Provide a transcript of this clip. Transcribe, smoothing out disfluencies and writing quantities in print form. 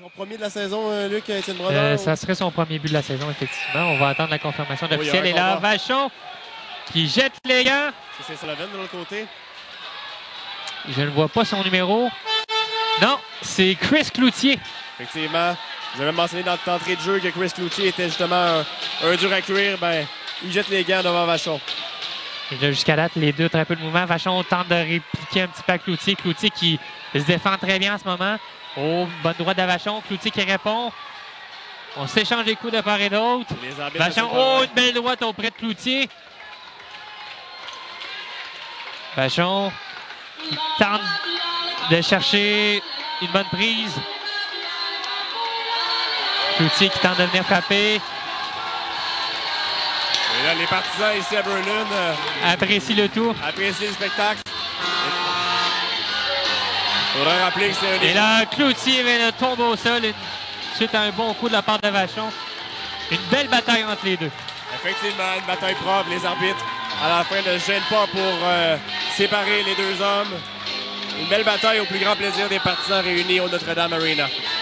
Son premier de la saison, Luc, Étienne Brodeur? Ça serait son premier but de la saison, effectivement. On va attendre la confirmation officielle. Et là, Vachon qui jette les gants. C'est Sullivan de l'autre côté. Je ne vois pas son numéro. Non, c'est Chris Cloutier. Effectivement. Vous avez mentionné dans l'entrée de jeu que Chris Cloutier était justement un dur à cuire. Ben, il jette les gants devant Vachon. Et là, jusqu'à date, les deux très peu de mouvement. Vachon tente de répliquer un petit peu à Cloutier. Cloutier qui se défend très bien en ce moment. Oh, bonne droite de Vachon. Cloutier qui répond. On s'échange les coups de part et d'autre. Vachon, oh, une belle droite auprès de Cloutier. Vachon qui tente de chercher une bonne prise. Cloutier qui tente de venir frapper. Et là, les partisans ici à Berlin apprécient le tout. Apprécient le spectacle. Il faudrait rappeler que c'est un... Et là, Cloutier vient de tomber au sol suite à un bon coup de la part de Vachon. Une belle bataille entre les deux. Effectivement, une bataille propre. Les arbitres, à la fin, ne se gênent pas pour séparer les deux hommes. Une belle bataille au plus grand plaisir des partisans réunis au Notre-Dame Arena.